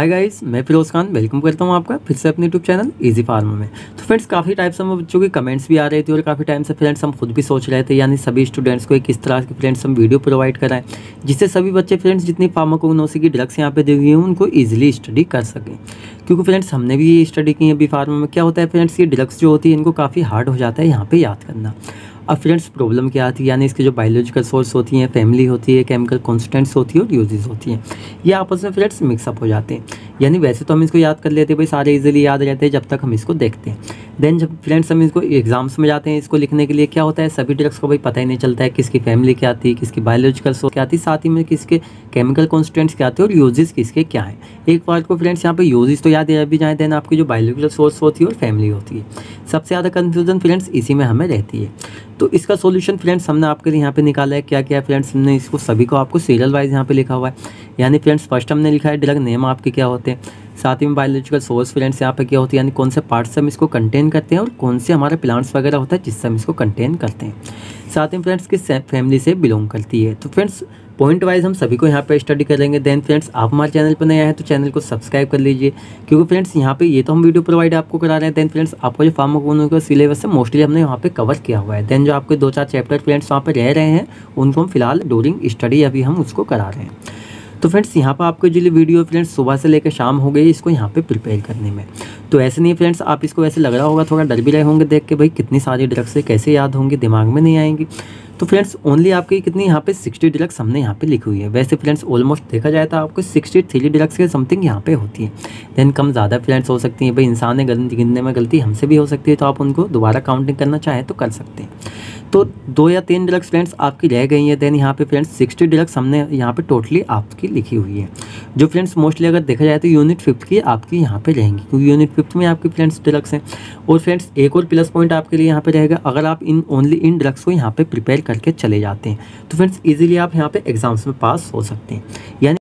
Hi guys, मैं Firoz Khan welcome करता हूं आपका फिर से अपने यूट्यूब चैनल इजी फार्मर में। तो फ्रेंड्स काफ़ी टाइप से हम बच्चों के कमेंट्स भी आ रहे थे और काफ़ी टाइम से फ्रेंड्स हम खुद भी सोच रहे थे, यानी सभी स्टूडेंट्स को एक किस तरह के फ्रेंड्स हम वीडियो प्रोवाइड कराएं जिससे सभी बच्चे फ्रेंड्स जितनी फार्माकोग्नोसी की ड्रग्स यहाँ पे दी हुई हैं उनको ईजिली स्टडी कर सकें। क्योंकि फ्रेंड्स हमने भी ये स्टडी की है बी फार्मा में। क्या होता है फ्रेंड्स, ये ड्रग्स जो होती है इनको काफ़ी हार्ड हो जाता है यहाँ पे याद करना। अब फ्रेंड्स प्रॉब्लम क्या आती है, यानी इसके जो बायोलॉजिकल सोर्स होती हैं, फैमिली होती है, केमिकल कॉन्स्टेंट्स होती है और यूजेस होती हैं, ये आपस में फ्रेंड्स मिक्सअप हो जाते हैं। यानी वैसे तो हम इसको याद कर लेते हैं भाई, सारे इजीली याद रहते हैं जब तक हम इसको देखते हैं। देन जब फ्रेंड्स हम इसको एग्जाम्स में जाते हैं इसको लिखने के लिए, क्या होता है सभी ड्रग्स को भाई पता ही नहीं चलता है किसकी फैमिली क्या आती है, किसकी बायोलॉजिकल सोर्स क्या आती है, साथ ही में किसके केमिकल कॉन्स्टेंट्स क्या आते हैं और यूजेस किसके क्या है। एक बार को फ्रेंड्स यहाँ पे यूजेस तो याद भी जाए, देन आपकी जो बायोलॉजिकल सोर्स होती है और फैमिली होती है, सबसे ज़्यादा कन्फ्यूजन फ्रेंड्स इसी में हमें रहती है। तो इसका सॉल्यूशन फ्रेंड्स हमने आपके लिए यहाँ पे निकाला है। क्या क्या है फ्रेंड्स, हमने इसको सभी को आपको सीरियल वाइज यहाँ पे लिखा हुआ है। यानी फ्रेंड्स फर्स्ट हमने लिखा है ड्रग नेम आपके क्या होते हैं, साथ ही में बायोलॉजिकल सोर्स फ्रेंड्स यहाँ पे क्या होती है, यानी कौन से पार्ट्स हम इसको कंटेन करते हैं और कौन से हमारे प्लांट्स वगैरह होता है जिससे हम इसको कंटेन करते हैं, साथ ही फ्रेंड्स किस फैमिली से बिलोंग करती है। तो फ्रेंड्स पॉइंट वाइज हम सभी को यहाँ पे स्टडी करेंगे। देन फ्रेंड्स आप हमारे चैनल पर नए आए हैं तो चैनल को सब्सक्राइब कर लीजिए, क्योंकि फ्रेंड्स यहाँ पे ये तो हम वीडियो प्रोवाइड आपको करा रहे हैं। देन फ्रेंड्स आपको जो फार्माकोग्नोसी का सिलेबस है मोस्टली हमने यहाँ पे कवर किया हुआ है। देन जो आपके 2-4 चैप्टर फ्रेंड्स वहाँ पे रह रहे हैं उनको हम फिलहाल ड्यूरिंग स्टडी अभी हम उसको करा रहे हैं। तो फ्रेंड्स यहाँ पर आपको जो वीडियो फ्रेंड्स सुबह से लेकर शाम हो गई इसको यहाँ पे प्रिपेयर करने में। तो ऐसे नहीं फ्रेंड्स, आप इसको ऐसे लग रहा होगा थोड़ा डर भी रहे होंगे देख के, भाई कितनी सारी ड्रग्स है कैसे याद होंगी, दिमाग में नहीं आएंगी। तो फ्रेंड्स ओनली आपकी कितनी यहाँ पे 60 ड्रग्स हमने यहाँ पे लिखी हुई है। वैसे फ्रेंड्स ऑलमोस्ट देखा जाए तो आपको 63 ड्रग्स के समथिंग यहाँ पे होती है। देन कम ज़्यादा फ्रेंड्स हो सकती हैं, भाई इंसान ने गिनने में गलती हमसे भी हो सकती है, तो आप उनको दोबारा काउंटिंग करना चाहें तो कर सकते हैं। तो 2 या 3 ड्रग्स फ्रेंड्स आपकी रह गई हैं। देन यहाँ पे फ्रेंड्स 60 ड्रग्स हमने यहाँ पे टोटली आपकी लिखी हुई है, जो फ्रेंड्स मोस्टली अगर देखा जाए तो यूनिट 5 की आपकी यहाँ पे रहेंगी, क्योंकि यूनिट 5 में आपकी फ्रेंड्स ड्रग्स हैं। और फ्रेंड्स एक और प्लस पॉइंट आपके लिए यहाँ पे रहेगा, अगर आप ओनली इन ड्रग्स को यहाँ पे प्रिपेयर करके चले जाते हैं तो फ्रेंड्स ईजिली आप यहाँ पे एग्जाम्स में पास हो सकते हैं। यानी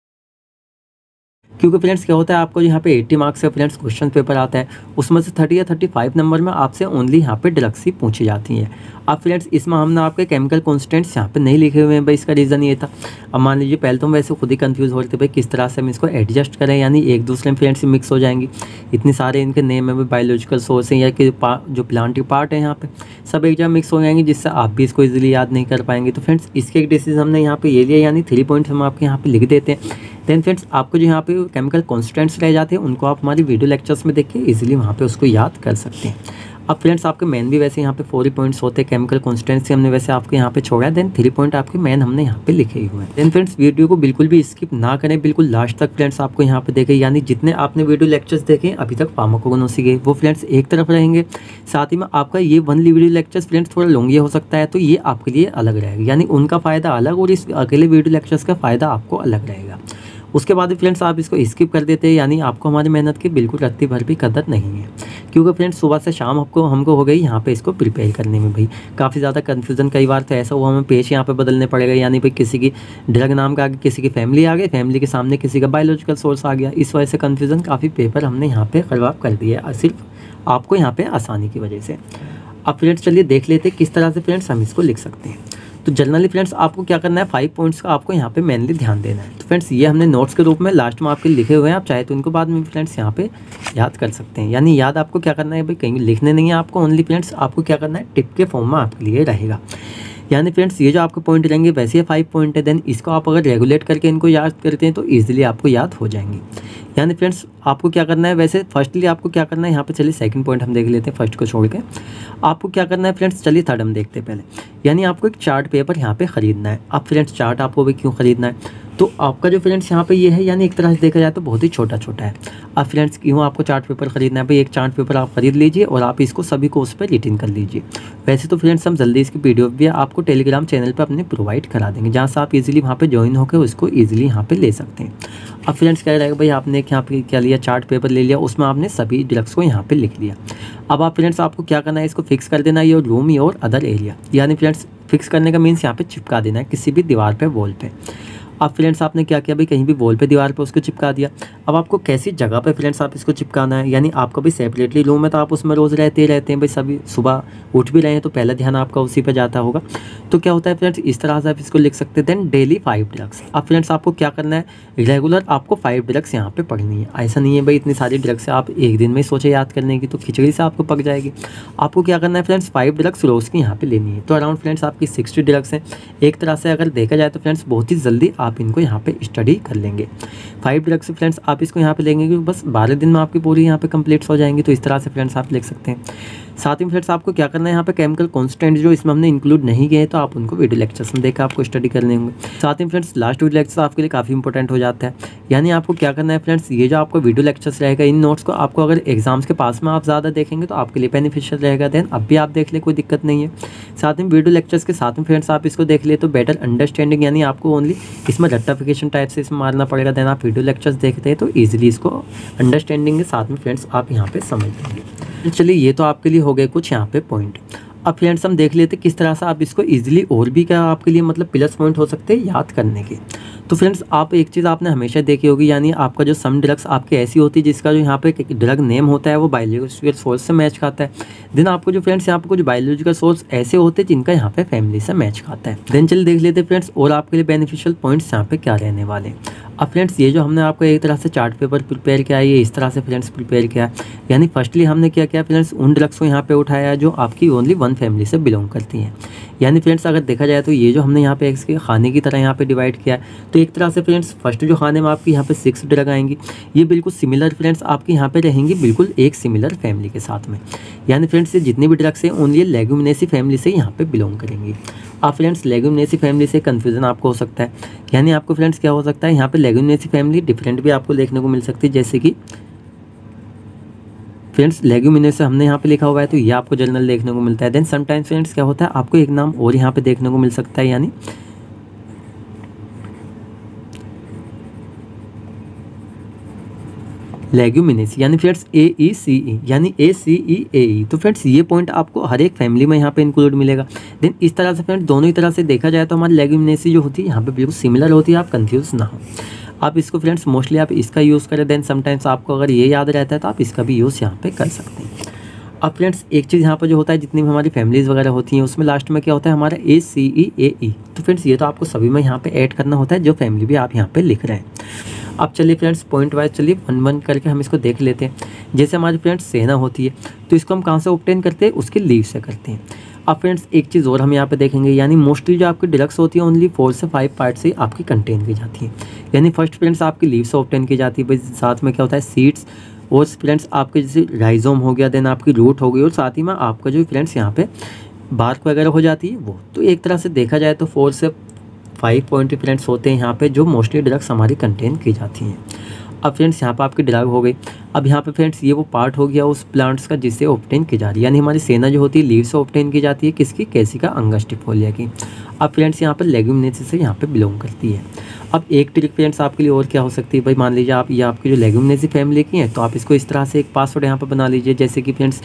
क्योंकि फ्रेंड्स क्या होता है, आपको यहाँ पे 80 मार्क्स का फ्रेंड्स क्वेश्चन पेपर आता है, उसमें से 30 या 35 नंबर में आपसे ओनली यहाँ पे ड्रग्स ही पूछी जाती हैं। अब फ्रेंड्स इसमें हमने आपके केमिकल कॉन्स्टेंट्स यहाँ पे नहीं लिखे हुए हैं भाई, इसका रीज़न ये था। अब मान लीजिए पहले तो हम वैसे खुद ही कंफ्यूज हो रहे थे भाई किस तरह से हम इसको एडजस्ट करें, यानी एक दूसरे में फ्रेंड्स मिक्स हो जाएंगी, इतने सारे इनके नेम है, बायोलॉजिकल सोर्स हैं या कि जो प्लांट के पार्ट है यहाँ पे सब एक जगह मिक्स हो जाएंगे, जिससे आप भी इसको ईजिली याद नहीं कर पाएंगे। तो फ्रेंड्स इसके एक डिसीजन हमने यहाँ पे ये लिया, यानी 3 पॉइंट्स हम आपके यहाँ पे लिख देते हैं। देन फ्रेंड्स आपको जो यहाँ पे केमिकल कॉन्स्टेंट्स रह जाते हैं उनको आप हमारी वीडियो लेक्चर्स में देखिए, इजीली वहाँ पे उसको याद कर सकते हैं। अब फ्रेंड्स आपके मेन भी वैसे यहाँ पे 4 ही पॉइंट्स होते हैं, केमिकल कॉन्स्टेंट्स से हमने वैसे आपके यहाँ पे छोड़ा है। देन 3 पॉइंट आपके मेन हमने यहाँ पे लिखे हुए हैं। देन फ्रेंड्स वीडियो को बिल्कुल भी स्किप ना करें, बिल्कुल लास्ट तक फ्रेंड्स आपको यहाँ पे देखें, यानी जितने आपने वीडियो लेक्चर्स देखे अभी तक फार्माकोग्नोसी के वो फ्रेंड्स एक तरफ रहेंगे, साथ ही में आपका ये वनली वीडियो लेक्चर्स फ्रेंड्स थोड़ा लॉन्ग ये हो सकता है, तो ये आपके लिए अलग रहेगा, यानी उनका फ़ायदा अलग और इस अकेले वीडियो लेक्चर्स का फ़ायदा आपको अलग रहेगा। उसके बाद फ्रेंड्स आप इसको स्किप कर देते हैं, यानी आपको हमारी मेहनत की बिल्कुल रत्ती भर भी कदर नहीं है, क्योंकि फ्रेंड्स सुबह से शाम हमको हो गई यहाँ पे इसको प्रिपेयर करने में भाई काफ़ी ज़्यादा कन्फ्यूज़न। कई बार तो ऐसा हुआ हमें पेज यहाँ पे बदलने पड़ेगा, यानी भाई किसी की ड्रग नाम का आगे किसी की फैमिली आ गई, फैमिली के सामने किसी का बायोलॉजिकल सोर्स आ गया, इस वजह से कन्फ्यूज़न काफ़ी पेपर हमने यहाँ पे खराब कर दिया है, सिर्फ आपको यहाँ पे आसानी की वजह से। अब फ्रेंड्स चलिए देख लेते हैं किस तरह से फ्रेंड्स हम इसको लिख सकते हैं। तो जनरली फ्रेंड्स आपको क्या करना है, 5 पॉइंट्स का आपको यहाँ पे मेनली ध्यान देना है। तो फ्रेंड्स ये हमने नोट्स के रूप में लास्ट में आपके लिखे हुए हैं, आप चाहे तो इनको बाद में फ्रेंड्स यहाँ पे याद कर सकते हैं। यानी याद आपको क्या करना है भाई, कहीं लिखने नहीं है आपको, ओनली फ्रेंड्स आपको क्या करना है टिप के फॉर्म में आपके लिए रहेगा। यानी फ्रेंड्स ये जो आपके पॉइंट रहेंगे वैसे ये 5 पॉइंट है, देन इसको आप अगर रेगुलेट करके इनको याद करते हैं तो ईजिली आपको याद हो जाएंगे। यानी फ्रेंड्स आपको क्या करना है, वैसे फर्स्टली आपको क्या करना है यहाँ पे, चलिए सेकंड पॉइंट हम देख लेते हैं फर्स्ट को छोड़ के। आपको क्या करना है फ्रेंड्स, चलिए थर्ड हम देखते हैं पहले। यानी आपको एक चार्ट पेपर यहाँ पे ख़रीदना है। अब फ्रेंड्स चार्ट आपको भी क्यों ख़रीदना है, तो आपका जो फ्रेंड्स यहाँ पे ये है, यानी एक तरह से देखा जाए तो बहुत ही छोटा छोटा है। अब फ्रेंड्स क्यों आपको चार्ट पेपर ख़रीदना है भाई, एक चार्ट पेपर आप खरीद लीजिए और आप इसको सभी को उस पर रिटर्न कर लीजिए। वैसे तो फ्रेंड्स हम जल्दी इसकी PDF भी आपको टेलीग्राम चैनल पर अपने प्रोवाइड करा देंगे, जहाँ से आप इजीली वहाँ पे ज्वाइन होकर उसको ईजिली यहाँ पे ले सकते हैं। अब फ्रेंड्स क्या रहेगा भाई, आपने यहाँ पे क्या लिया, चार्ट पेपर ले लिया, उसमें आपने सभी ड्रग्स को यहाँ पे लिख लिया। अब आप फ्रेंड्स आपको क्या करना है, इसको फिक्स कर देना है your room your other area, यानी फ्रेंड्स फिक्स करने का मीन्स यहाँ पे चिपका देना है किसी भी दीवार पे, वॉल पे। अब फ्रेंड्स आपने क्या किया भाई, कहीं भी वॉल पे दीवार पे उसको चिपका दिया। अब आपको कैसी जगह पे फ्रेंड्स आप इसको चिपकाना है, यानी आपका भी सेपरेटली रूम है तो आप उसमें रोज़ रहते ही रहते हैं भाई, सभी सुबह उठ भी रहे हैं तो पहला ध्यान आपका उसी पे जाता होगा। तो क्या होता है फ्रेंड्स, इस तरह से आप इसको लिख सकते हैं। Then daily 5 drugs. अब फ्रेंड्स आपको क्या करना है, रेगुलर आपको 5 ड्रग्स यहाँ पे पढ़नी है। ऐसा नहीं है भाई इतनी सारी ड्रग्स से आप एक दिन में सोचे याद करने की, तो खिचड़ी से आपको पक जाएगी। आपको क्या करना है फ्रेंड्स, 5 ड्रग्स रोज़ की यहाँ पे लेनी है। तो अराउंड फ्रेंड्स आपकी 60 ड्रग्स हैं। एक तरह से अगर देखा जाए तो फ्रेंड्स बहुत ही जल्दी आप इनको यहाँ पे स्टडी कर लेंगे। 5 ड्रग्स फ्रेंड्स आप इसको यहाँ पे लेंगे कि बस 12 दिन में आपकी पूरी यहाँ पे कंप्लीट हो जाएंगी। तो इस तरह से फ्रेंड्स आप लिख सकते हैं। साथ ही फ्रेंड्स आपको क्या करना है, यहाँ पे केमिकल कॉन्स्टेंट जो इसमें हमने इंक्लूड नहीं किए तो आप उनको वीडियो लेक्चर्स में देखकर आपको स्टडी करने होंगे। साथ ही फ्रेंड्स लास्ट वीडियो लेक्चर आपके लिए काफ़ी इंपॉर्टेंट हो जाता है। यानी आपको क्या करना है फ्रेंड्स, ये जो आपको वीडियो लेक्चर्स रहेगा, इन नोट्स को आपको अगर एग्जाम्स के पास में आप ज़्यादा देखेंगे तो आपके लिए बेनिफिशियल रहेगा। देन अब भी आप देख ले, कोई दिक्कत नहीं है। साथ में वीडियो लेक्चर्स के साथ में फ्रेंड्स आप इसको देख ले तो बेटर अंडरस्टैंडिंग, यानी आपको ओनली इसमें रट्टाफिकेशन टाइप से इसमें मारना पड़ेगा। देन आप वीडियो लेक्चर्स देखते हैं तो ईजिली इसको अंडरस्टैंडिंग के साथ में फ्रेंड्स आप यहाँ पे समझ लेंगे। चलिए ये तो आपके लिए हो गए कुछ यहाँ पे पॉइंट। अब फ्रेंड्स हम देख लेते किस तरह से आप इसको इजीली और भी क्या आपके लिए मतलब प्लस पॉइंट हो सकते हैं याद करने के। तो फ्रेंड्स आप एक चीज़ आपने हमेशा देखी होगी, यानी आपका जो सम ड्रग्स आपके ऐसी होती है जिसका जो यहाँ पे ड्रग नेम होता है वो बायोलॉजिकल सोर्स से मैच खाता है। देन आपको जो फ्रेंड्स यहाँ पे कुछ बायोलॉजिकल सोर्स ऐसे होते हैं जिनका यहाँ पे फैमिली से मैच खाता है। देन चलिए देख लेते फ्रेंड्स और आपके लिए बेनिफिशियल पॉइंट्स यहाँ पे क्या रहने वाले। अब फ्रेंड्स ये जो हमने आपको एक तरह से चार्ट पेपर प्रिपेयर किया है, ये इस तरह से फ्रेंड्स प्रिपेयर किया है। यानी फर्स्टली हमने क्या किया फ्रेंड्स, उन ड्रग्स को यहाँ पे उठाया जो आपकी ओनली वन फैमिली से बिलोंग करती हैं। यानी फ्रेंड्स अगर देखा जाए तो ये जो हमने यहाँ पे एक खाने की तरह यहाँ पे डिवाइड किया है, तो एक तरह से फ्रेंड्स फर्स्ट जो खाने में आपकी यहाँ पे 6 ड्रग आएंगी, ये बिल्कुल सिमिलर फ्रेंड्स आपकी यहाँ पे रहेंगी, बिल्कुल एक सिमिलर फैमिली के साथ में। यानी फ्रेंड्स ये जितनी भी ड्रग्स हैं ओनली लेग्यूमिनेसी फैमिली से यहाँ पे बिलोंग करेंगी। अब फ्रेंड्स लेग्यूमिनेसी फैमिली से कन्फ्यूजन आपको हो सकता है, यानी आपको फ्रेंड्स क्या हो सकता है, यहाँ पे लेग्यूमिनेसी फैमिली डिफरेंट भी आपको देखने को मिल सकती है। जैसे कि फ्रेंड्स लेग्यूमिनेसी हमने यहाँ पे लिखा हुआ है तो ये आपको जर्नल देखने को मिलता है। देन समटाइम्स फ्रेंड्स क्या होता है, आपको एक नाम और यहाँ पे देखने को मिल सकता है, यानी लेग्यूमिनेसी, यानी फ्रेंड्स AECE, यानी ACEAE। तो फ्रेंड्स ये पॉइंट आपको हर एक फैमिली में यहाँ पे इंक्लूड मिलेगा। देन इस तरह से फ्रेंड्स दोनों ही तरह से देखा जाए तो हमारी लेग्यूमिनेसी जो होती है यहाँ पे बिल्कुल सिमिलर होती है, आप कंफ्यूज ना हो। आप इसको फ्रेंड्स मोस्टली आप इसका यूज़ करें। देन समटाइम्स आपको अगर ये याद रहता है तो आप इसका भी यूज़ यहाँ पे कर सकते हैं। अब फ्रेंड्स एक चीज़ यहाँ पर जो होता है, जितनी भी हमारी फैमिलीज़ वगैरह होती हैं उसमें लास्ट में क्या होता है हमारा ACEAE। तो फ्रेंड्स ये तो आपको सभी में यहाँ पे ऐड करना होता है जो फैमिली भी आप यहाँ पे लिख रहे हैं। अब चलिए फ्रेंड्स पॉइंट वाइज चलिए वन वन करके हम इसको देख लेते हैं। जैसे हमारी फ्रेंड्स सेना होती है तो इसको हम कहाँ से ऑब्टेन करते हैं, उसके लीव से करते हैं। अब फ्रेंड्स एक चीज़ और हम यहाँ पे देखेंगे, यानी मोस्टली जो आपकी ड्रग्स होती है ओनली 4 से 5 पार्ट से आपकी कंटेन की जाती है। यानी फर्स्ट फ्रेंड्स आपकी लीव से ऑब्टेन की जाती है, भाई साथ में क्या होता है सीड्स, और फ्रेंड्स आपके जैसे राइजोम हो गया, देन आपकी रूट हो गई, और साथ ही में आपका जो फ्रेंड्स यहाँ पे बार्क वगैरह हो जाती है वो। तो एक तरह से देखा जाए तो 4 से 5 पॉइंट फ्रेंड्स होते हैं यहाँ पे जो मोस्टली ड्रग्स हमारी कंटेन की जाती हैं। अब फ्रेंड्स यहाँ पे आपकी ड्रग हो गई। अब यहाँ पे फ्रेंड्स ये वो पार्ट हो गया उस प्लांट्स का जिससे ऑब्टेन की जा रही है, यानी हमारी सेना जो होती है लीव से ऑब्टेन की जाती है, किसकी, कैसिका अंगस्टिफोलिया की। अब फ्रेंड्स यहाँ पर लेग्यूमिनेसी से यहाँ पे बिलोंग करती है। अब एक ट्रिक फ्रेंड्स आपके लिए और क्या हो सकती है, भाई मान लीजिए आप ये आपकी जो लेग्यूमिनेसी फैमिली की है तो आप इसको इस तरह से एक पासवर्ड यहाँ पर बना लीजिए, जैसे कि फ्रेंड्स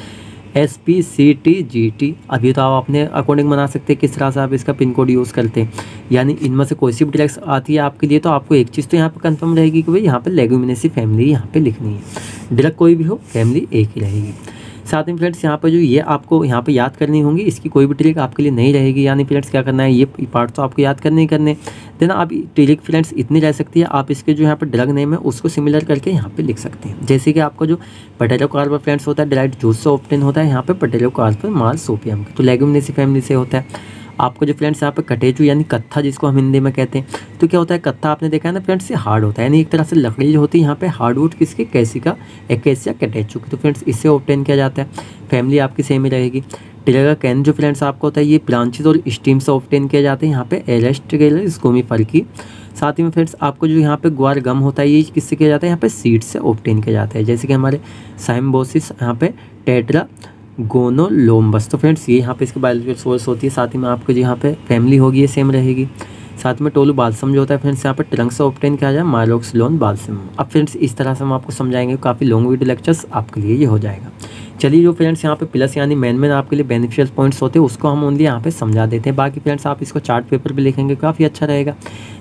SPCTGT। अभी तो आप अपने अकॉर्डिंग बना सकते हैं किस तरह से आप इसका पिन कोड यूज़ करते हैं। यानी इनमें से कोई सी भी ड्रग्स आती है आपके लिए तो आपको एक चीज़ तो यहाँ पे कंफर्म रहेगी कि भाई यहाँ पे लेग्यूमिनेसी फैमिली यहाँ पे लिखनी है, ड्रग कोई भी हो फैमिली एक ही रहेगी। साथ में फ्रेंड्स यहाँ पर जो ये आपको यहाँ पे याद करनी होंगी, इसकी कोई भी ट्रिक आपके लिए नहीं रहेगी। यानी फ्रेंड्स क्या करना है, ये पार्ट तो आपको याद करने ही करने देना। आप ट्रिक फ्रेंड्स इतनी रह सकती है, आप इसके जो यहाँ पर ड्रग नेम है उसको सिमिलर करके यहाँ पे लिख सकते हैं। जैसे कि आपका जो पोटैटो कार्प फ्रेंड्स होता है डायरेक्ट जूस से ऑब्टेन होता है, यहाँ पे पोटैटो कार्प मार्सोपियम तो लेग्यूमिनेसी फैमिली से होता है। आपको जो फ्रेंड्स यहाँ पे कटेचू यानी कत्था जिसको हम हिंदी में कहते हैं, तो क्या होता है कत्था आपने देखा है ना फ्रेंड्स, ये हार्ड होता है, यानी एक तरह से लकड़ी जो होती है यहाँ पे हार्डवुड किसकी, कैसिका एकेसिया कटेचू की। तो फ्रेंड्स इससे ऑब्टेन किया जाता है, फैमिली आपकी सेम ही रहेगी। टिलेगा कैन जो फ्रेंड्स आपको होता है ये ब्रांचेज और स्टीम से ऑब्टेन किए जाते हैं, यहाँ पे एरेस्टिगेलस गोमीफर की। साथ ही में फ्रेंड्स आपको जो यहाँ पे ग्वार गम होता है ये किससे किया जाता है, यहाँ पे सीड्स से ऑब्टेन किया जाता है, जैसे कि हमारे साइम्बोसिस यहाँ पे टेट्रा गोनोलोम्बस। तो फ्रेंड्स ये यहाँ पे इसकी बायोलॉजिकल सोर्स होती है। साथ ही में आपको जो यहाँ पे फैमिली होगी ये सेम रहेगी। साथ में टोलू बाल्सम जो होता है फ्रेंड्स यहाँ पर ट्रंक से ऑब्टेन किया जाए माइलोक्सिलोन बाल्सम। अब फ्रेंड्स इस तरह से हम आपको समझाएंगे, काफ़ी लॉन्ग वीडियो लेक्चर्स आपके लिए ये हो जाएगा। चलिए जो फ्रेंड्स यहाँ पे प्लस यानी मेन आपके लिए बेनिफिशियल पॉइंट्स होते हैं उसको हम ओनली यहाँ पे समझा देते हैं। बाकी फ्रेंड्स आप इसको चार्ट पेपर पे लिखेंगे काफ़ी अच्छा रहेगा।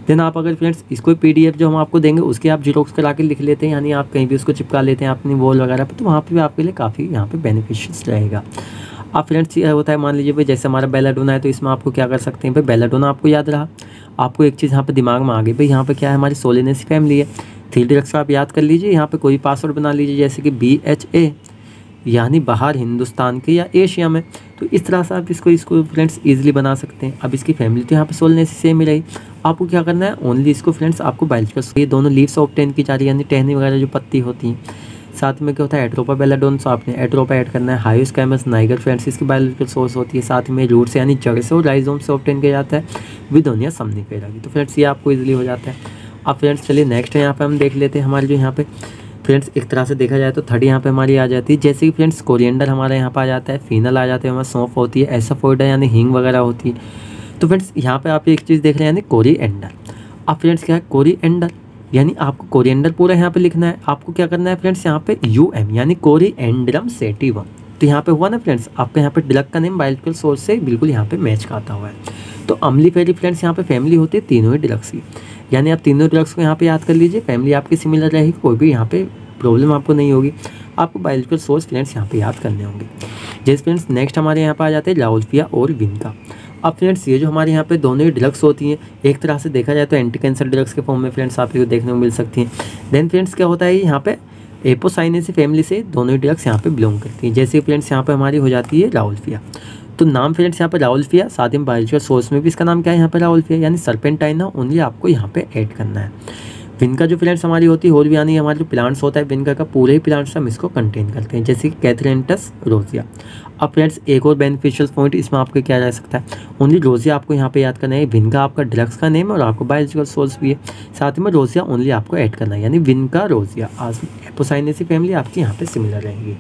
देन आप अगर फ्रेंड्स इसको PDF जो हम आपको देंगे उसके आप जीरोक्स करा के लिख लेते हैं, यानी आप कहीं भी उसको चिपका लेते हैं अपनी वॉल वगैरह पे, तो वहाँ पे भी आपके लिए काफ़ी यहाँ पे बेनिफिशियस रहेगा। अब फ्रेंड्स ये होता है, मान लीजिए भाई जैसे हमारा बेलाडोना है, तो इसमें आपको क्या कर सकते हैं भाई, बेलाडोना आपको याद रहा, आपको एक चीज़ यहाँ पे दिमाग में आ गई भाई, यहाँ पे क्या है, हमारी सोलेनेसी फैमिली है। 3 ड्रग्स का आप याद कर लीजिए, यहाँ पे कोई पासवर्ड बना लीजिए जैसे कि BHA, यानी बाहर हिंदुस्तान के या एशिया में। तो इस तरह से आप इसको फ्रेंड्स ईजिली बना सकते हैं। अब इसकी फैमिली तो यहाँ पे सोलेनेसी सेम ही रही, आपको क्या करना है, ओनली इसको फ्रेंड्स आपको बायोलॉजिकल, ये दोनों लीव्स ऑब्टेन की जा रही है, यानी टहनी वगैरह जो पत्ती होती हैं। साथ में क्या होता है, एट्रोपा बेलाडोन, तो आपने एट्रोपा ऐड करना है। हाइयोस्कैमस नाइगर फ्रेंड्स इसकी बायोलॉजिकल सोर्स होती है। साथ में रूट से यानी जड़ से और राइजोम से ऑब्टेन किया जाता है, विदोनिया समनिफेरा की। तो फ्रेंड्स ये आपको ईजिली हो जाता है। अब फ्रेंड्स चलिए नेक्स्ट है, यहाँ पे हम देख लेते हैं हमारे जो यहाँ पे फ्रेंड्स एक तरह से देखा जाए तो 3rd यहाँ पे हमारी आ जाती है, जैसे कि फ्रेंड्स कोरिएंडर हमारे यहाँ पे आ जाता है, फीनल आ जाते हैं, हमारे सौंफ होती है, एसाफोइडा यानी हींग वगैरह होती है। तो फ्रेंड्स यहाँ पे आप एक चीज़ देख रहे हैं, यानी कोरिएंडर। अब फ्रेंड्स क्या है, कोरिएंडर यानी आपको कोरिएंडर पूरा यहाँ पे लिखना है। आपको क्या करना है फ्रेंड्स, यहाँ पे UM यानी कोरिएंडरम सैटिवम, तो यहाँ पे हुआ ना फ्रेंड्स, आपका यहाँ पे ड्रग का नेम बायोलॉजिकल सोर्स से बिल्कुल यहाँ पे मैच खाता हुआ है। तो अम्लीफेरी फ्रेंड्स यहाँ पे फैमिली होती है तीनों ही ड्रग्स की, यानी आप तीनों ड्रग्स को यहाँ पे याद कर लीजिए, फैमिली आपकी सिमिलर रहेगी, कोई भी यहाँ पे प्रॉब्लम आपको नहीं होगी। आपको बायोलॉजिकल सोर्स फ्रेंड्स यहाँ पे याद करने होंगे। जैसे फ्रेंड्स नेक्स्ट हमारे यहाँ पे आ जाते हैं राउल्फिया और विनका। अब फ्रेंड्स ये जो हमारे यहाँ पे दोनों ही ड्रग्स होती हैं, एक तरह से देखा जाए तो एंटी कैंसर ड्रग्स के फॉर्म में फ्रेंड्स आपको देखने को मिल सकती हैं। देन फ्रेंड्स क्या होता है, यहाँ पे एपोसाइनेसी फैमिली से दोनों ही ड्रग्स यहाँ पे बिलोंग करती हैं। जैसे फ्रेंड्स यहाँ पे हमारी हो जाती है राउल्फिया, तो नाम फ्रेंड्स यहाँ पे राउल्फिया, साथ ही बायोलॉजिकल सोर्स में भी इसका नाम क्या है यहाँ पे राउल्फिया, यानी सर्पेंटाइना ओनली आपको यहाँ पे ऐड करना है। विनका जो फ्रेंड्स हमारी होती है होल, यानी हमारे जो प्लांट्स होता है विनका का, पूरे ही प्लांट्स हम इसको कंटेन करते हैं, जैसे कि कैथरेंटस रोजिया। अब फ्रेंड्स एक और बेनिफिशियल पॉइंट इसमें आपको क्या जा सकता है, ओनली रोजिया आपको यहाँ पे याद करना है। विनका आपका ड्रग्स का नेम है और आपको बायोलॉजिकल सोर्स भी है, साथ में रोजिया ओनली आपको ऐड करना है, यानी विनका रोजिया। आज एपोसाइनेसी फैमिली आपकी यहाँ पे सिमिलर रहेगी।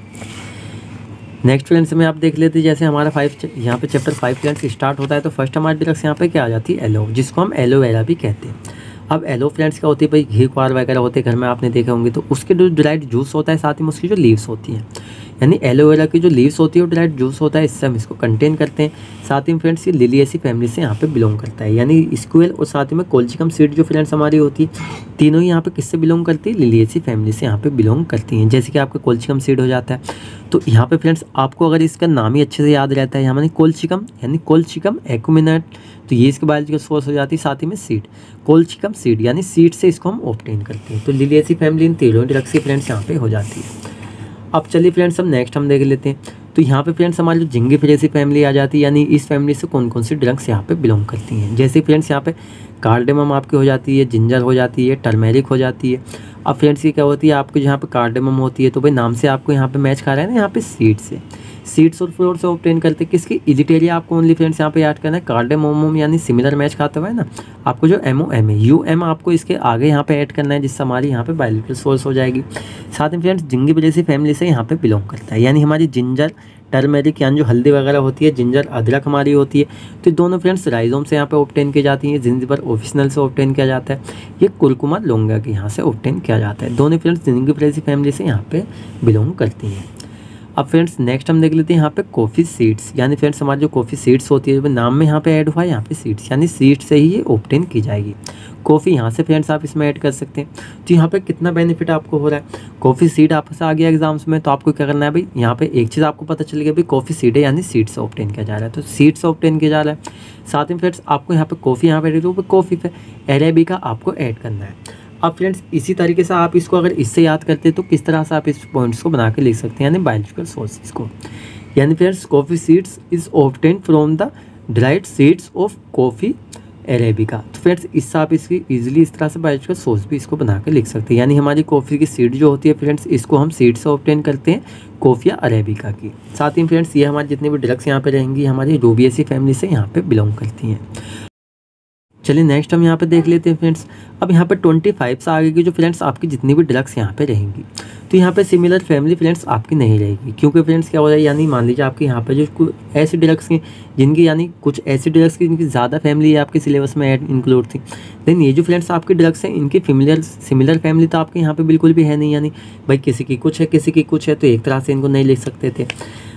नेक्स्ट फ्रेंड्स में आप देख लेते हैं, जैसे हमारा यहाँ पे चैप्टर 5 फ्रेंड्स स्टार्ट होता है, तो फर्स्ट हमारे ड्रग्स यहाँ पे क्या आ जाती है, एलो, जिसको हम एलोवेरा भी कहते हैं। अब एलो फ्रेंड्स क्या होती है भाई, घी क्वार वगैरह होते हैं घर में, आपने देखे होंगे, तो उसके जो ड्राइड जूस होता है, साथ ही में उसकी जो लीव्स होती हैं, यानी एलोवेरा की जो लीव्स होती है वो ड्राइड जूस होता है, इससे हम इसको कंटेन करते हैं। साथ ही में फ्रेंड्स ये लिलिएसी फैमिली से यहाँ पे बिलोंग करता है, यानी स्क्वेल और साथ ही में कोल्चिकम सीड जो फ्रेंड्स हमारी होती है, तीनों ही यहाँ पे किससे बिलोंग करती है, लिलिएसी फैमिली से यहाँ पे बिलोंग करती हैं। जैसे कि आपका कोल्चिकम सीड हो जाता है, तो यहाँ पे फ्रेंड्स आपको अगर इसका नाम ही अच्छे से याद रहता है, यहाँ मानी कोल्चिकम यानी कोल्चिकम एक्युमिनेट, तो ये इसके बायोलॉजिकल सोर्स हो जाती है। साथ ही में सीड, कोल्चिकम सीड यानी सीड से इसको हम ऑब्टेन करते हैं। तो लिलिएसी फैमिली इन तीनों ड्रग्स की फ्रेंड्स यहाँ पे हो जाती है। अब चलिए फ्रेंड्स हम नेक्स्ट हम देख लेते हैं, तो यहाँ पे फ्रेंड्स हमारी जो जिंगिफेरेसी फैमिली आ जाती है, यानी इस फैमिली से कौन कौन सी ड्रग्स यहाँ पे बिलोंग करती हैं। जैसे फ्रेंड्स यहाँ पे कार्डेमम आपकी हो जाती है, जिंजर हो जाती है, टर्मेरिक हो जाती है। अब फ्रेंड्स ये क्या होती है, आपको जहाँ पे कार्डेमम होती है, तो भाई नाम से आपको यहाँ पे मैच खा रहा है ना, यहाँ पे सीड्स और फ्लोर से ऑब्टेन करते हैं। किसकी, इलिटेरिया आपको ओनली फ्रेंड्स यहाँ पे याद करना है। कार्डेमोमम यानी सिमिलर मैच खाता हुआ है ना, आपको जो MOM है, UM आपको इसके आगे यहाँ पे ऐड करना है, जिससे हमारी यहाँ पे बायोलॉजिकल सोर्स हो जाएगी। साथ में फ्रेंड्स जिंगिफेरेसी फैमिली से यहाँ पे बिलोंग करता है, यानी हमारी जिंजर टर्मेरिक यानी जो हल्दी वगैरह होती है, जिंजर अदरक हमारी होती है, तो दोनों फ्रेंड्स राइजोम से यहाँ पे ऑब्टेन की जाती हैं। जिंजर ऑफिसनल से ऑब्टेन किया जाता है, ये कुरकुमा लोंगा के यहाँ से ऑब्टेन किया जाता है। दोनों फ्रेंड्स जिंगिफेरेसी फैमिली से यहाँ पे बिलोंग करती हैं। अब फ्रेंड्स नेक्स्ट हम देख लेते हैं यहाँ पे कॉफ़ी सीड्स, यानी फ्रेंड्स हमारी जो कॉफ़ी सीड्स होती है, नाम में यहाँ पे ऐड हुआ है यहाँ पे सीड्स, यानी सीड्स से ही ये ऑब्टेन की जाएगी। कॉफ़ी यहाँ से फ्रेंड्स आप इसमें ऐड कर सकते हैं। तो यहाँ पे कितना बेनिफिट आपको हो रहा है, कॉफ़ी सीड आपसे आ गया एग्जाम्स में, तो आपको क्या करना है भाई, यहाँ पे एक चीज़ आपको पता चल गया भाई, कॉफ़ी सीड है यानी सीड से ऑब्टेन किया जा रहा है, तो सीड से ऑब्टेन किया जा रहा है। साथ में फ्रेंड्स आपको यहाँ पे कॉफ़ी यहाँ पे कॉफ़ी पे अरेबिका आपको ऐड करना है। अब फ्रेंड्स इसी तरीके से आप इसको अगर इससे याद करते हैं, तो किस तरह से आप इस पॉइंट्स को बना के लिख सकते हैं, यानी बायोलॉजिकल सोर्सेज को, यानी friends coffee seeds is obtain from the dried seeds of coffee arabica. तो फ्रेंड्स इससे आप इसकी इजीली इस तरह से बायोलॉजिकल सोर्स भी इसको बना के लिख सकते हैं, यानी हमारी कॉफ़ी की सीड जो होती है फ्रेंड्स, इसको हम सीड से ऑब्टेन करते हैं, कॉफ़िया अरेबिका की। साथ ही फ्रेंड्स ये हमारे जितने भी ड्रग्स यहाँ पे रहेंगी, हमारी रूबिएसी फैमिली से यहाँ पे बिलोंग करती हैं। चलिए नेक्स्ट हम यहाँ पे देख लेते हैं फ्रेंड्स। अब यहाँ पे 25 से आगे की जो फ्रेंड्स आपकी जितनी भी ड्रग्स यहाँ पे रहेंगी, तो यहाँ पे सिमिलर फैमिली फ्रेंड्स आपकी नहीं रहेगी, क्योंकि फ्रेंड्स क्या हो रहा है, यानी मान लीजिए आपके यहाँ पे जो कुछ ऐसी ड्रग्स की जिनकी, यानी कुछ ऐसी ड्रग्स की जिनकी ज़्यादा फैमिली आपके सिलेबस में इंक्लूड थी, देन ये जो फ्रेंड्स आपकी ड्रग्स हैं इनकी सिमिलर फैमिली तो आपके यहाँ पे बिल्कुल भी है नहीं, यानी भाई किसी की कुछ है किसी की कुछ है, तो एक तरह से इनको नहीं लिख सकते थे।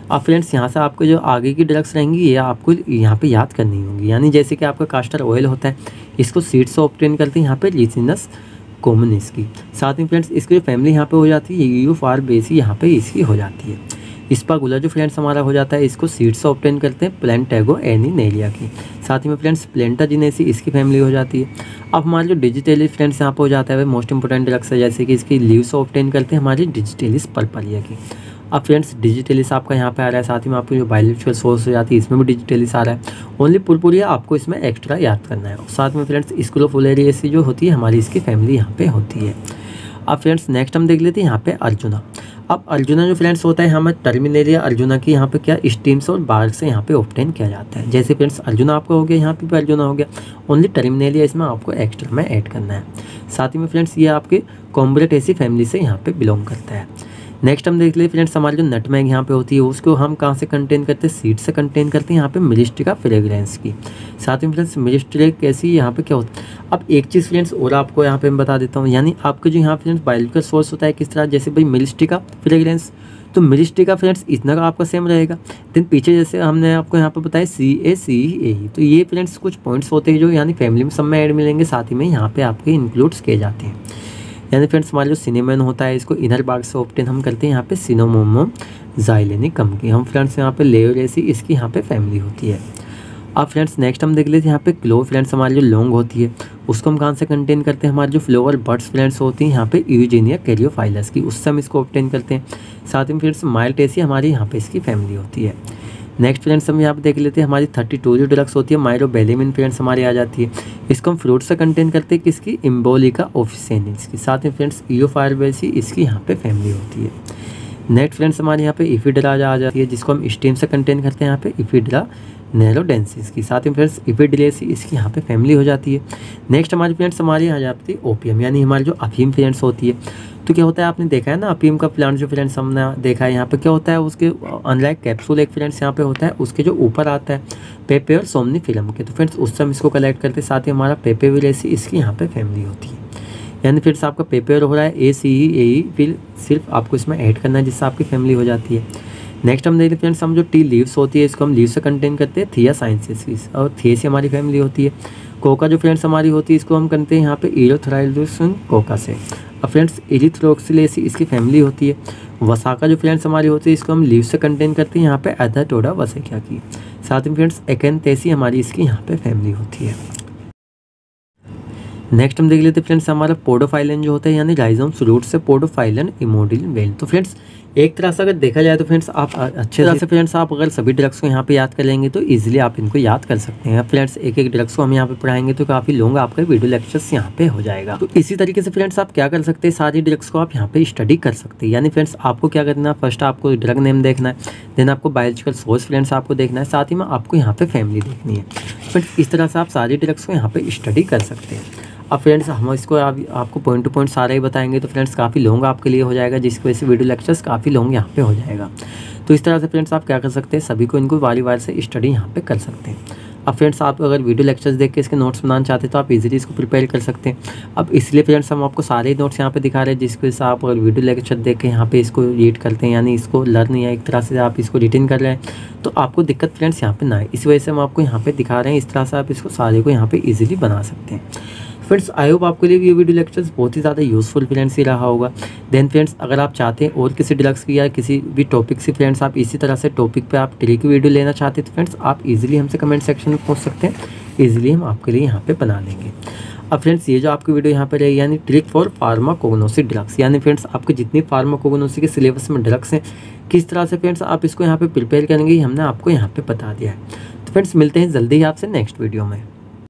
अब फ्रेंड्स यहाँ से आपको जो आगे की ड्रग्स रहेंगी ये आपको यहाँ पे याद करनी होंगी। यानी जैसे कि आपका कास्टर ऑयल होता है, इसको सीड्स से ऑब्टेन करते हैं यहाँ पे रिसिनस कॉमनिस की। साथ ही फ्रेंड्स इसकी जो फैमिली यहाँ पे हो जाती है यूफॉर्बिएसी यहाँ पे इसकी हो जाती है। स्पागुला जो फ्रेंड्स हमारा हो जाता है, इसको सीड्स से ऑब्टेन करते हैं प्लेंटेगो एनिनेलिया की। साथ ही में फ्रेंड्स प्लेंटाजिनेसी इसकी फैमिली हो जाती है। अब हमारे जो डिजिटेलिस फ्रेंड्स यहाँ पे हो जाता है वह मोस्ट इंपॉर्टेंट ड्रग्स है, जैसे कि इसकी लीव से ऑब्टेन करते हैं हमारी डिजिटेलिस पर्पलिया की। अब फ्रेंड्स डिजिटेलिस आपका यहाँ पे आ रहा है, साथ ही में आपको जो बायोलॉजिकल सोर्स हो जाती है इसमें भी डिजिटेलिस आ रहा है। ओनली पुरपुरिया आपको इसमें एक्स्ट्रा याद करना है। साथ में फ्रेंड्स स्क्रोफुलेरिएसी जो होती है हमारी इसकी फैमिली यहाँ पे होती है। अब फ्रेंड्स नेक्स्ट हम देख लेते हैं यहाँ पे अर्जुना। अब अर्जुना जो फ्रेंड्स होता है हमें टर्मिनेलिया अर्जुना की यहाँ पे क्या स्टीम्स और बार्क से यहाँ पे ऑब्टेन किया जाता है। जैसे फ्रेंड्स अर्जुना आपका हो गया, यहाँ पे भी अर्जुना हो गया, ओनली टर्मिनेलिया इसमें आपको एक्स्ट्रा में ऐड करना है। साथ ही में फ्रेंड्स ये आपके कॉम्ब्रेटेसी फैमिली से यहाँ पे बिलोंग करता है। नेक्स्ट हम देख लेते फ्रेंड्स हमारी जो नटमैग यहाँ पे होती है उसको हम कहाँ से कंटेन करते हैं, सीड से कंटेन करते हैं यहाँ पे मिरिस्टिका फ्रेग्रेंस की। साथ में फ्रेंड्स मिरिस्टिका कैसी यहाँ पे क्या होता है। अब एक चीज़ फ्रेंड्स और आपको यहाँ पे मैं बता देता हूँ, यानी आपके जो यहाँ फ्रेंड्स बायोलॉजिकल सोर्स होता है किस तरह, जैसे भाई मिरिस्टिका फ्रेग्रेंस, तो मिरिस्टिका फ्रेंड्स इतना का आपका सेम रहेगा। देन पीछे जैसे हमने आपको यहाँ पे बताया CACE, तो ये फ्रेंड्स कुछ पॉइंट्स होते हैं जो यानी फैमिली में सब में ऐड मिलेंगे, साथ ही में यहाँ पे आपके इंक्लूड्स किए जाते हैं। यानी फ्रेंड्स हमारा जो सिनेमन होता है इसको इनर बार्क से ऑब्टेन हम करते हैं यहाँ पे सिनोमोमम जाइलेनिकम की। हम फ्रेंड्स यहाँ पे लेवरेसी इसकी यहाँ पे फैमिली होती है। अब फ्रेंड्स नेक्स्ट हम देख लेते हैं यहाँ पे क्लो फ्रेंड्स हमारी जो लॉन्ग होती है उसको हम कहाँ से कंटेन करते हैं, हमारे जो फ्लोवर बर्ड्स फ्रेंड्स होती हैं यहाँ पे यूजेनिया कैरियोफाइलस की, उससे हम इसको ऑब्टेन करते हैं। साथ ही फ्रेंड्स माइल्टेसी हमारी यहाँ पे इसकी फैमिली होती है। नेक्स्ट फ्रेंड्स हम यहाँ पे देख लेते हैं हमारी 32 जो ड्रग्स होती है माइरोबेलेमिन फ्रेंड्स हमारी आ जाती है। इसको हम फ्रूट से कंटेन करते हैं किसकी, इम्बोलिका ऑफिसेनिस की। साथ में फ्रेंड्स ईओफायरबेसी इसकी यहाँ पे फैमिली होती है। नेक्स्ट फ्रेंड्स हमारे यहाँ पे इफिड्रा आ जाती है जिसको हम स्टीम से कंटेन करते हैं यहाँ पे इफिड्रा नेरोडेंसिस की। साथ में फ्रेंड्स इफिड्रेसी इसकी यहाँ पे फैमिली हो जाती है। नेक्स्ट हमारी फ्रेंड्स हमारी आ जाती है ओपियम, यानी हमारी जो अफीम फ्रेंड्स होती है। तो क्या होता है आपने देखा है ना अफीम का प्लांट जो फ्रेंड्स हमने देखा है यहाँ पे क्या होता है, उसके अनलाइक कैप्सूल एक फ्रेंड्स यहाँ पे होता है, उसके जो ऊपर आता है पेपे और सोमनीफिलम के, तो फ्रेंड्स उससे हम इसको कलेक्ट करते हैं। साथ ही हमारा पेपेविरेसी इसकी यहाँ पे फैमिली होती है। यानी फ्रेंड्स आपका पेपर हो रहा है ACE फिर सिर्फ आपको इसमें ऐड करना है जिससे आपकी फैमिली हो जाती है। नेक्स्ट हम देखते हैं फ्रेंड्स हम जो टी लीव्स होती है इसको हम लीव से कंटेन करते हैं थियासाइंसिस की, और थियसी हमारी फैमिली होती है। कोका जो फ्रेंड्स हमारी होती है इसको हम करते हैं यहाँ पे इरोथ्राइलोसिन कोका से। अब फ्रेंड्स इरिथ्रोक्सिलेसी इसकी फैमिली होती है। वसाका जो फ्रेंड्स हमारी होती है इसको हम लीव से कंटेन करते हैं यहाँ पे एथाटोडा वसेकिया की। साथ में फ्रेंड्स एकेंथेसी हमारी इसकी यहाँ पे फैमिली होती है। नेक्स्ट हम देख लेते हैं फ्रेंड्स हमारा पोडोफाइलन जो होता है, यानी राइजोम्स रूट से पोडोफाइलन इमोडिल वेल। तो फ्रेंड्स एक तरह से अगर देखा जाए तो फ्रेंड्स आप अच्छे तरह से फ्रेंड्स आप अगर सभी ड्रग्स को यहाँ पे याद कर लेंगे तो इजीली आप इनको याद कर सकते हैं। फ्रेंड्स एक एक ड्रग्स को हम यहाँ पे पढ़ाएंगे तो काफ़ी लॉन्ग आपका वीडियो लेक्चर्स यहाँ पे हो जाएगा। तो इसी तरीके से फ्रेंड्स आप क्या कर सकते हैं, सारी ड्रग्स को आप यहाँ पे स्टडी कर सकते हैं। यानी फ्रेंड्स आपको क्या करना है, फर्स्ट आपको ड्रग नेम देखना है, देन आपको बायोलॉजिकल सोर्स फ्रेंड्स आपको देखना है, साथ ही में आपको यहाँ पे फैमिली देखनी है। फ्रेंड्स इस तरह से आप सारी ड्रग्स को यहाँ पे स्टडी कर सकते हैं। अब फ्रेंड्स हम इसको आपको पॉइंट टू पॉइंट सारा ही बताएंगे तो फ्रेंड्स काफ़ी लॉन्ग आपके लिए हो जाएगा, जिसकी वजह से वीडियो लेक्चर्स काफ़ी लॉन्ग यहाँ पे हो जाएगा। तो इस तरह से फ्रेंड्स आप क्या कर सकते हैं, सभी को इनको बारी बारी से स्टडी यहाँ पे कर सकते हैं। अब फ्रेंड्स आप अगर वीडियो लेक्चर्स देख के इसके नोट्स बनाना चाहते हैं तो आप इजीली इसको प्रिपेयर कर सकते हैं। अब इसलिए फ्रेंड्स हम आपको सारे नोट्स यहाँ पे दिखा रहे हैं, जिसकी वजह से आप अगर वीडियो लेक्चर देख के यहाँ पे इसको रीड करते हैं, यानी इसको लर्न या एक तरह से आप इसको रिटेन कर रहे हैं, तो आपको दिक्कत फ्रेंड्स यहाँ पे ना आए। इस वजह से हम आपको यहाँ पे दिखा रहे हैं, इस तरह से आप इसको सारे को यहाँ पे ईजिली बना सकते हैं। फ्रेंड्स आई होप आपके लिए ये वीडियो लेक्चर्स बहुत ही ज़्यादा यूज़फुल फ्रेंड्स ही रहा होगा। देन फ्रेंड्स अगर आप चाहते हैं और किसी ड्रग्स की या किसी भी टॉपिक से फ्रेंड्स आप इसी तरह से टॉपिक पे आप ट्रिक की वीडियो लेना चाहते हैं तो फ्रेंड्स आप इजीली हमसे कमेंट सेक्शन में पूछ सकते हैं, इजीली हम आपके लिए यहाँ पे बना लेंगे। अब फ्रेंड्स ये जो आपकी वीडियो यहाँ पे रही, यानी ट्रिक फॉर फार्माकोग्नोसी ड्रग्स, यानी फ्रेंड्स आपके जितनी फार्माकोग्नोसी के सिलेबस में ड्रग्स हैं किस तरह से फ्रेंड्स आप इसको यहाँ पे प्रिपेयर करेंगे हमने आपको यहाँ पे बता दिया है। तो फ्रेंड्स मिलते हैं जल्दी ही आपसे नेक्स्ट वीडियो में।